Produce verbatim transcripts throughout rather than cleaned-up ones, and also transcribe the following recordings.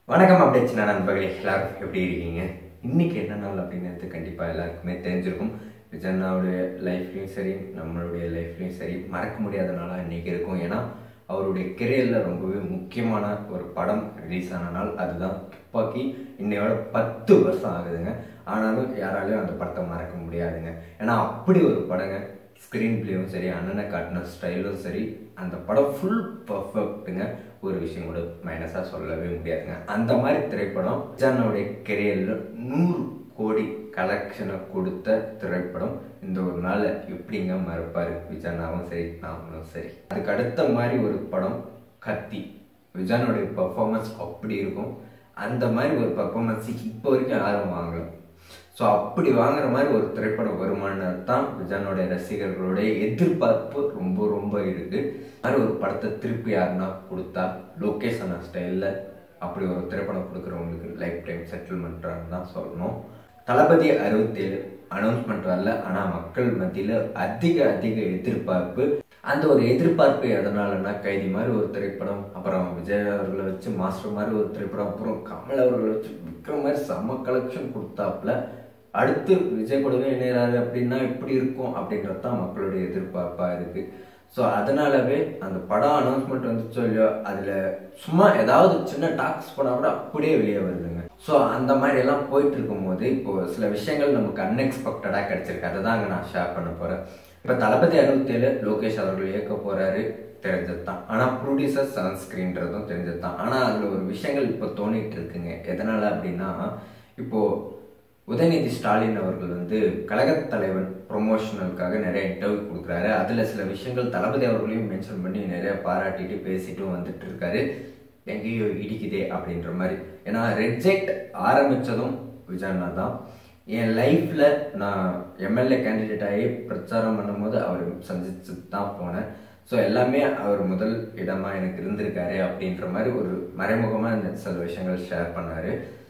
வணக்கம் அப்டேட்ஸ் நண்பர்களே, எல்லாரும் எப்படி இருக்கீங்க? இன்னைக்கு என்ன நாள் அப்படிங்கிறது கண்டிப்பாக எல்லாருக்குமே தெரிஞ்சிருக்கும். விஜயண்ணாவுடைய லைஃப்லையும் சரி, நம்மளுடைய லைஃப்லையும் சரி, மறக்க முடியாத நாளாக இன்னைக்கு இருக்கும். ஏன்னா அவருடைய கெரியரில் ரொம்பவே முக்கியமான ஒரு படம் ரிலீஸ் ஆன நாள். அதுதான் துப்பாக்கி. இன்னையோட பத்து வருஷம் ஆகுதுங்க. ஆனாலும் யாராலையும் அந்த படத்தை மறக்க முடியாதுங்க. ஏன்னா அப்படி ஒரு படங்க. ஸ்க்ரீன் பிளேயும் சரி, அண்ணனை காட்டின ஸ்டைலும் சரி, அந்த படம் ஃபுல் பர்ஃபெக்ட்டுங்க. ஒரு விஷயம் கூட மைனஸாக சொல்லவே முடியாதுங்க. அந்த மாதிரி திரைப்படம் விஜயண்ணாவுடைய கெரியரில் நூறு கோடி கலெக்ஷனை கொடுத்த திரைப்படம். இந்த ஒரு நாள் எப்படிங்க மறப்பாரு விஜயண்ணாவும் சரி, நாமளும் சரி. அதுக்கு அடுத்த மாதிரி ஒரு படம் கத்தி. விஜயனுடைய பர்ஃபார்மன்ஸ் அப்படி இருக்கும். அந்த மாதிரி ஒரு பர்ஃபார்மன்ஸ் இப்போ வரைக்கும் யாரும் வாங்கலாம். ஸோ அப்படி வாங்குற மாதிரி ஒரு திரைப்படம் வருமானது தான் விஜயனுடைய ரசிகர்களுடைய எதிர்பார்ப்பு ரொம்ப ரொம்ப இருக்கு. மாதிரி ஒரு படத்தை திருப்பி யாருன்னா கொடுத்தா லோகேஷ் அண்ணா ஸ்டைலில் அப்படி ஒரு திரைப்படம் கொடுக்குறவங்களுக்கு லைஃப் டைம் செட்டில்மெண்ட்டான்னு தான் சொல்லணும். தளபதி அறுபத்தேழு அனௌன்ஸ்மெண்ட் வரல, ஆனால் மக்கள் மத்தியில் அதிக அதிக எதிர்பார்ப்பு. அந்த ஒரு எதிர்பார்ப்பு எதனாலன்னா, கைதி மாதிரி ஒரு திரைப்படம், அப்புறம் விஜய் அவர்களை வச்சு மாஸ்டர் மாதிரி ஒரு திரைப்படம், அப்புறம் கமல் அவர்களை வச்சு விக்ரம் மாதிரி செம்ம கலெக்ஷன் கொடுத்தாப்புல அடுத்து விஜய் கூடவே இணையறாரு அப்படின்னா எப்படி இருக்கும் அப்படின்றது தான் மக்களுடைய எதிர்பார்ப்பாக இருக்கு. ஸோ அதனாலவே அந்த படம் அனௌன்ஸ்மெண்ட் வந்துச்சோ இல்லையோ, அதில் சும்மா ஏதாவது சின்ன டாக்ஸ் பண்ணால் கூட அப்படியே வெளியே வருதுங்க. ஸோ அந்த மாதிரி எல்லாம் போயிட்டு இருக்கும்போது இப்போ சில விஷயங்கள் நமக்கு அன்எக்ஸ்பெக்டடாக கிடைச்சிருக்கு. அதை தாங்க நான் ஷேர் பண்ண போகிறேன். இப்போ தளபதி அறுபத்தேழு லோகேஷ் அவர்கள் இயக்க போறாரு, தெரிஞ்சது தான். ஆனால் ப்ரொடியூசர் செவன் ஸ்க்ரீன்றதும் தெரிஞ்சது தான். ஆனால் அதில் ஒரு விஷயங்கள் இப்போ தோணிட்டு இருக்குங்க. எதனால அப்படின்னா, இப்போ உதயநிதி ஸ்டாலின் அவர்கள் வந்து கழகத் தலைவன் ப்ரொமோஷனலுக்காக நிறைய இன்டர்வியூ கொடுக்குறாரு. அதில் சில விஷயங்கள் தளபதி அவர்களையும் மென்ஷன் பண்ணி நிறைய பாராட்டிட்டு பேசிட்டும் வந்துட்டு இருக்காரு. எங்கேயோ இடிக்குதே அப்படின்ற மாதிரி. ஏன்னா ரெட்ஜெக்ட் ஆரம்பித்ததும் விஜயண்ணா தான். என் லைஃப்பில் நான் எம்எல்ஏ கேண்டிடேட் ஆகி பிரச்சாரம் பண்ணும்போது அவர் சந்திச்சு தான் போனேன். ஸோ எல்லாமே அவர் முதல் இடமாக எனக்கு இருந்திருக்காரு அப்படின்ற மாதிரி ஒரு மறைமுகமாக இந்த சில விஷயங்கள் ஷேர் பண்ணார்.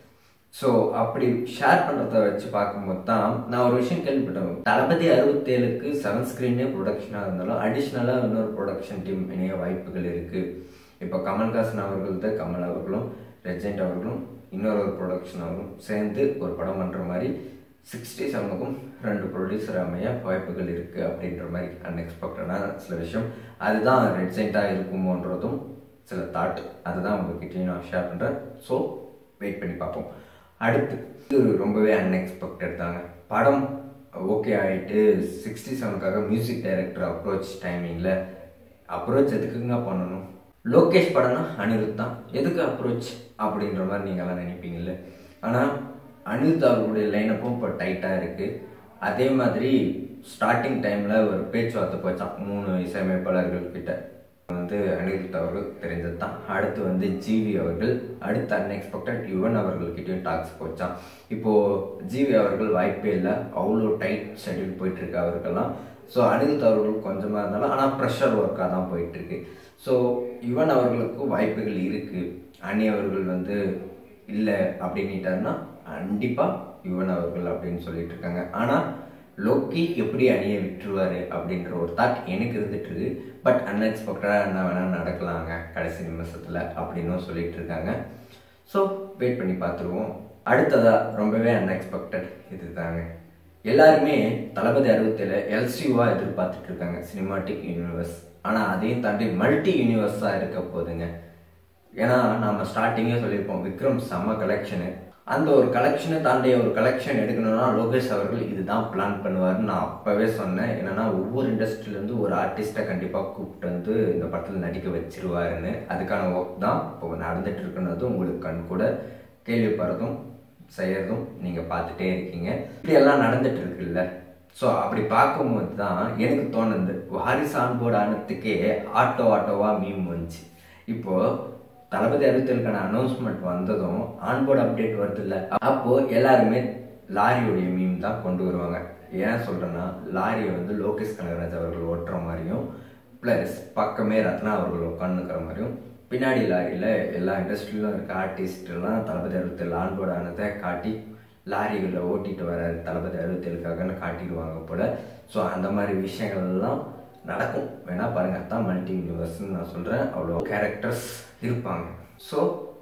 ஸோ அப்படி ஷேர் பண்ணுறத வச்சு பார்க்கும்போது தான் நான் ஒரு விஷயம் கேள்விப்பட்டேன். தளபதி அறுபத்தேழுக்கு செவன் ஸ்க்ரீனே ப்ரொடக்ஷனாக இருந்தாலும் அடிஷ்னலாக இன்னொரு ப்ரொடக்ஷன் டீம் இணைய வாய்ப்புகள் இருக்குது. இப்போ கமல்ஹாசன் அவர்கள்ட்ட கமல் அவர்களும் ரெஜெண்ட் அவர்களும் இன்னொரு ஒரு ப்ரொடக்ஷன் அவர்களும் சேர்ந்து ஒரு படம் பண்ணுற மாதிரி சிக்ஸ்டி செவனுக்கும் ரெண்டு ப்ரொடியூசர் அமைய வாய்ப்புகள் இருக்குது அப்படின்ற மாதிரி அன்எக்ஸ்பெக்டடான சில விஷயம். அதுதான் ரெட்ஜெண்டாக இருக்குமோன்றதும் சில தாட். அதுதான் உங்ககிட்டையும் நான் ஷேர் பண்ணுறேன். ஸோ வெயிட் பண்ணி பார்ப்போம். அடுத்து இது ரொம்பவே அன்எக்ஸ்பெக்டட் தாங்க. படம் ஓகே ஆகிட்டு சிக்ஸ்டி செவனுக்காக மியூசிக் டைரக்டர் அப்ரோச் டைமிங்கில் அப்ரோச் எதுக்குங்க பண்ணணும்? லோகேஷ் படம்னா அனிருத் தான், எதுக்கு அப்ரோச் அப்படின்ற மாதிரி நீங்கள்லாம் நினைப்பீங்கல்ல. ஆனால் அனிருத் அவர்களுடைய லைனப்பும் இப்போ டைட்டாக இருக்குது. அதே மாதிரி ஸ்டார்டிங் டைமில் ஒரு பேச்சுவார்த்தை போச்சான் மூணு இசையமைப்பாளர்கள் கிட்ட. வந்து அனிருத் அவர்கள் தெரிஞ்சது தான். அடுத்து வந்து ஜிவி அவர்கள், அடுத்து அன்எக்ஸ்பெக்டட் யுவன் அவர்கள்கிட்டையும் டாக்ஸ் போச்சான். இப்போது ஜிவி அவர்கள் வாய்ப்பே இல்லை, அவ்வளோ டைட் ஷெட்யூல் போயிட்டுருக்கு அவருக்கெல்லாம். ஸோ அனிருத் அவர்கள் கொஞ்சமாக இருந்தாலும் ஆனால் ப்ரெஷர் ஒர்க்காக தான் போயிட்டுருக்கு. ஸோ யுவன் அவர்களுக்கும் வாய்ப்புகள் இருக்குது. அனி அவர்கள் வந்து இல்லை அப்படின்ட்டாருன்னா கண்டிப்பாக யுவன் அவர்கள் அப்படின்னு சொல்லிட்டு இருக்காங்க. ஆனால் லோக்கி எப்படி அணியை விட்டுருவார் அப்படின்ற ஒரு தாட் எனக்கு இருந்துட்டு இருக்கு. பட் அன்எக்ஸ்பெக்டடாக என்ன வேணால் நடக்கலாங்க கடைசி நிமிஷத்தில் அப்படின்னும் சொல்லிட்டு இருக்காங்க. ஸோ வெயிட் பண்ணி பார்த்துருவோம். அடுத்ததாக ரொம்பவே அன்எக்ஸ்பெக்டட் இது தாங்க. எல்லாருமே தளபதி அறுபத்தேழு எல்சியூவாக எதிர்பார்த்துட்டு இருக்காங்க, சினிமாட்டிக் யூனிவர்ஸ். ஆனால் அதையும் தாண்டி மல்டி யூனிவர்ஸாக இருக்க போகுதுங்க. ஏன்னா நம்ம ஸ்டார்டிங்கே சொல்லியிருப்போம், விக்ரம் செம்ம கலெக்ஷனு. அந்த ஒரு கலெக்ஷனை தாண்டி ஒரு கலெக்ஷன் எடுக்கணும்னா லோகேஷ் அவர்கள் இதுதான் பிளான் பண்ணுவார்னு நான் அப்போவே சொன்னேன். என்னன்னா ஒவ்வொரு இண்டஸ்ட்ரியிலேருந்து ஒரு ஆர்டிஸ்ட்டை கண்டிப்பாக கூப்பிட்டு வந்து இந்த படத்தில் நடிக்க வச்சிருவாருன்னு. அதுக்கான ஒர்க் தான் இப்போ நடந்துட்டு இருக்குன்னதும் உங்களுக்கு கண் கூட கேள்விப்படுறதும் செய்யறதும் நீங்கள் பார்த்துட்டே இருக்கீங்க. இப்படியெல்லாம் நடந்துட்டு இருக்குல்ல. ஸோ அப்படி பார்க்கும்போது தான் எனக்கு தோணுது, வாரிசு ஆன்போர்டு ஆனதுக்கே ஆட்டோ ஆட்டோவாக மீம் வந்துச்சு. இப்போது தளபதி அறுபத்தேழுக்கான அனௌன்ஸ்மெண்ட் வந்ததும் ஆன்போர்டு அப்டேட் வருது இல்லை, அப்போது எல்லாருமே லாரியோடைய மீம் தான் கொண்டு வருவாங்க. ஏன் சொல்கிறேன்னா, லாரியை வந்து லோகேஷ் கனகராஜ் அவர்கள் ஓட்டுற மாதிரியும் ப்ளஸ் பக்கமே ரத்னா அவர்கள் உட்காந்துக்கிற மாதிரியும், பின்னாடி லாரியில் எல்லா இண்டஸ்ட்ரியிலும் இருக்க ஆர்டிஸ்ட்லாம் தளபதி அறுபத்தேழு ஆன்போர்டு ஆனதை காட்டி லாரிகளில் ஓட்டிட்டு வராரு தளபதி அறுபத்தேழுக்காகன்னு காட்டிடுவாங்க போல். ஸோ அந்த மாதிரி விஷயங்கள்லாம் நடக்கும். வேணா பாருங்கள், அதான் மல்டி யூனிவர்ஸ்ன்னு நான் சொல்கிறேன். அவ்வளோ கேரக்டர்ஸ் இருப்பாங்க. ஸோ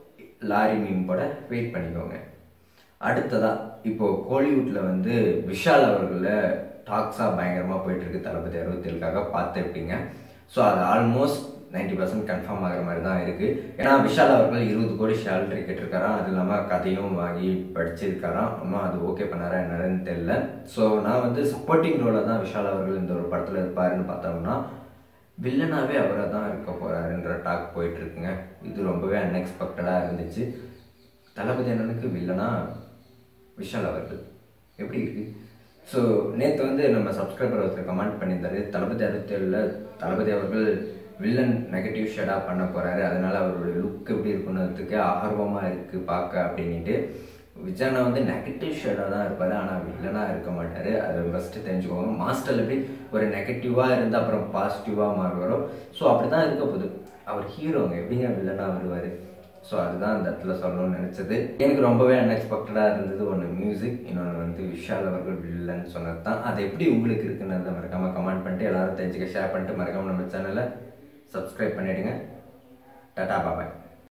லாரி மீம் போட வெயிட் பண்ணிக்கோங்க. அடுத்ததா இப்போ கோலிவுட்டில் வந்து விஷால் அவர்களை டாக்ஸாக பயங்கரமாக போயிட்டு இருக்கு தளபதி அறுபத்தேழுக்காக பார்த்துருப்பீங்க. ஸோ அது ஆல்மோஸ்ட் நைன்டி பர்சன்ட் கன்ஃபார்ம் ஆகிற மாதிரி தான் இருக்குது. ஏன்னா விஷால் அவர்கள் இருபது கோடி சேலரி கேட்டிருக்காராம். அது இல்லாமல் கதையும் வாங்கி படிச்சிருக்காராம். ஆனால் அது ஓகே பண்ணாரா என்னன்னு தெரியல. ஸோ நான் வந்து சப்போர்ட்டிங் ரோலில் தான் விஷால் அவர்கள் இந்த ஒரு படத்தில் இருப்பாருன்னு பார்த்தோம்னா வில்லனாகவே அவரை தான் இருக்க போகிறாருன்ற டாக் போயிட்டுருக்குங்க. இது ரொம்பவே அன்எக்ஸ்பெக்டடாக இருந்துச்சு. தளபதி அண்ணனுக்கு வில்லனா விஷால் அவர்கள் எப்படி இருக்குது? ஸோ நேற்று வந்து நம்ம சப்ஸ்கிரைபர் ஒருத்தர் கமெண்ட் பண்ணியிருந்தாரு, தளபதி அறுபத்தேழில் தளபதி அவர்கள் வில்லன் நெகட்டிவ் ஷேடாக பண்ண போகிறாரு, அதனால் அவருடைய லுக் எப்படி இருக்குன்றதுக்கு ஆர்வமாக இருக்குது பார்க்க அப்படின்ட்டு. விஜயனா வந்து நெகட்டிவ் ஷேடாக தான் இருப்பார், ஆனால் வில்லனாக இருக்க மாட்டார். அதை ஃபஸ்ட்டு தெரிஞ்சுக்கோங்க. மாஸ்டர் எப்படி ஒரு நெகட்டிவாக இருந்து அப்புறம் பாசிட்டிவாக மாறுவாரோ, ஸோ அப்படி தான் இருக்க போகுது. அவர் ஹீரோங்க, எப்படிங்க வில்லனாக வருவார்? ஸோ அதுதான் அந்த இடத்துல சொல்லணும்னு நினச்சது. எனக்கு ரொம்பவே அன்எக்ஸ்பெக்டடாக இருந்தது. ஒன்று மியூசிக், இன்னொன்று வந்து விஷால் அவர்கள் வில்லன்னு சொன்னது தான். அது எப்படி உங்களுக்கு இருக்குன்னு மறக்காமல் கமெண்ட் பண்ணிட்டு எல்லாரும் தெரிஞ்சுக்க ஷேர் பண்ணிட்டு மறக்காமல் நம்ம சேனலை சப்ஸ்கிரைப் பண்ணிவிடுங்க. டாடா பாபாய்.